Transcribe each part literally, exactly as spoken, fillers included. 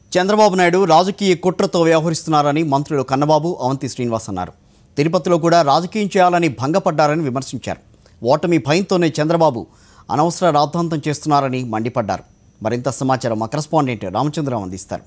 చంద్రబాబు నాయుడు రాజకీయ కుట్రతో వ్యవహరిస్తున్నారని మంత్రులు కన్నబాబు, అవంతి శ్రీనివాస్ అన్నారు. తిరుపతిలో కూడా రాజకీయం చేయాలని భంగపడ్డారని విమర్శించారు. ఓటమి భయంతోనే చంద్రబాబు అనవసర రాద్ధాంతం చేస్తున్నారని మండిపడ్డారు. మరింత సమాచారం మా కరెస్పాండెంట్ రామచంద్రరావు అందిస్తారు.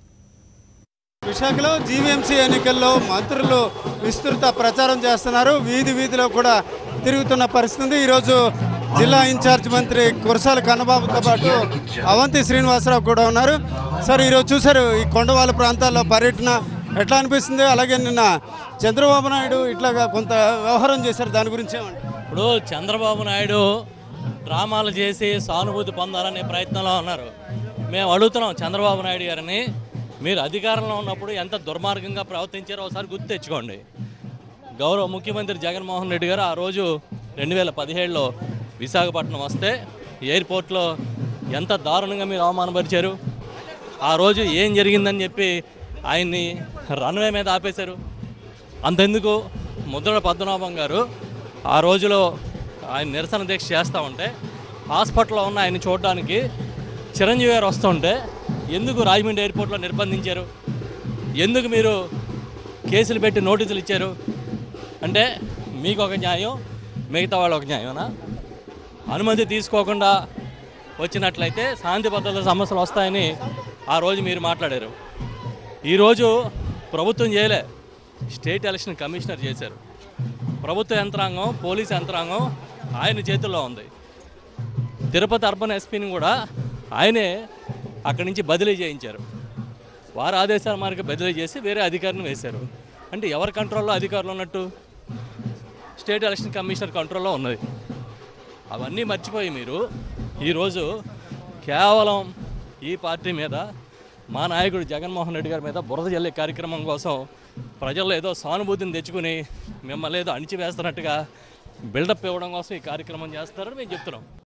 విశాఖలో జీవీఎంసీ ఎన్నికల్లో మంత్రులు విస్తృత ప్రచారం చేస్తున్నారు. వీధి వీధిలో కూడా తిరుగుతున్న పరిస్థితి. ఈరోజు జిల్లా ఇన్ఛార్జ్ మంత్రి కురసాల కన్నబాబుతో పాటు అవంతి శ్రీనివాసరావు కూడా ఉన్నారు. సార్, ఈరోజు చూశారు ఈ కొండవాళ్ళ ప్రాంతాల్లో పర్యటన ఎట్లా అనిపిస్తుంది? అలాగే నిన్న చంద్రబాబు నాయుడు ఇట్లాగా కొంత వ్యవహారం చేశారు, దాని గురించి ఏమంటారు? ఇప్పుడు చంద్రబాబు నాయుడు డ్రామాలు చేసి సానుభూతి పొందాలనే ప్రయత్నంలో ఉన్నారు. మేము అడుగుతున్నాం చంద్రబాబు నాయుడు గారిని, మీరు అధికారంలో ఉన్నప్పుడు ఎంత దుర్మార్గంగా ప్రవర్తించారో ఒకసారి గుర్తు తెచ్చుకోండి. గౌరవ ముఖ్యమంత్రి జగన్మోహన్ రెడ్డి గారు ఆ రోజు రెండు వేల పదిహేడులో విశాఖపట్నం వస్తే ఎయిర్పోర్ట్లో ఎంత దారుణంగా మీరు అవమానపరిచారు. ఆ రోజు ఏం జరిగిందని చెప్పి ఆయన్ని రన్వే మీద ఆపేశారు. అంతెందుకు ముద్రగడ పద్మనాభం గారు ఆ రోజులో ఆయన నిరసన దీక్ష చేస్తూ ఉంటే హాస్పిటల్లో ఉన్న ఆయన చూడడానికి చిరంజీవి గారు వస్తుంటే ఎందుకు రాజమండ్రి ఎయిర్పోర్ట్లో నిర్బంధించారు? ఎందుకు మీరు కేసులు పెట్టి నోటీసులు ఇచ్చారు? అంటే మీకు ఒక న్యాయం, మిగతా వాళ్ళు ఒక న్యాయమేనా? అనుమతి తీసుకోకుండా వచ్చినట్లయితే శాంతి భద్రతల సమస్యలు వస్తాయని ఆ రోజు మీరు మాట్లాడారు. ఈరోజు ప్రభుత్వం చేయలే, స్టేట్ ఎలక్షన్ కమిషనర్ చేశారు. ప్రభుత్వ యంత్రాంగం, పోలీస్ యంత్రాంగం ఆయన చేతుల్లో ఉంది. తిరుపతి అర్బన్ ఎస్పీని కూడా ఆయనే అక్కడి నుంచి బదిలీ చేయించారు. వారి ఆదేశాల మేరకు బదిలీ చేసి వేరే అధికారిని వేశారు. అంటే ఎవరి కంట్రోల్లో అధికారులు ఉన్నట్టు? స్టేట్ ఎలక్షన్ కమిషనర్ కంట్రోల్లో ఉన్నది. అవన్నీ మర్చిపోయి మీరు ఈరోజు కేవలం ఈ పార్టీ మీద, మా నాయకుడు జగన్మోహన్ రెడ్డి గారి మీద బురద జల్లే కార్యక్రమం కోసం ప్రజల్లో ఏదో సానుభూతిని తెచ్చుకుని మిమ్మల్ని ఏదో అణిచివేస్తున్నట్టుగా బిల్డప్ ఇవ్వడం కోసం ఈ కార్యక్రమం చేస్తారని మేము చెప్తున్నాం.